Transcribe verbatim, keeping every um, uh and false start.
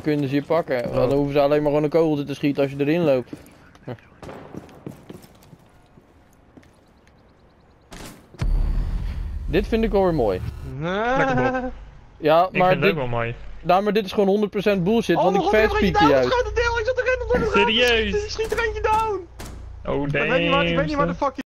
kunnen ze je pakken. Oh. Dan hoeven ze alleen maar gewoon een kogel te schieten als je erin loopt. Hm. Dit vind ik wel weer mooi. Lekker Bob. Ja, Ik maar vind het dit, ook wel mooi. nou, maar dit is gewoon honderd procent bullshit, Oh, want ik nog een fastpeak deel, die ik uit. schuit het deel, ik zat erin op de Serieus? Ik schiet er eentje down. Oh Ik weet niet waar, ik weet niet waar de damn. fuck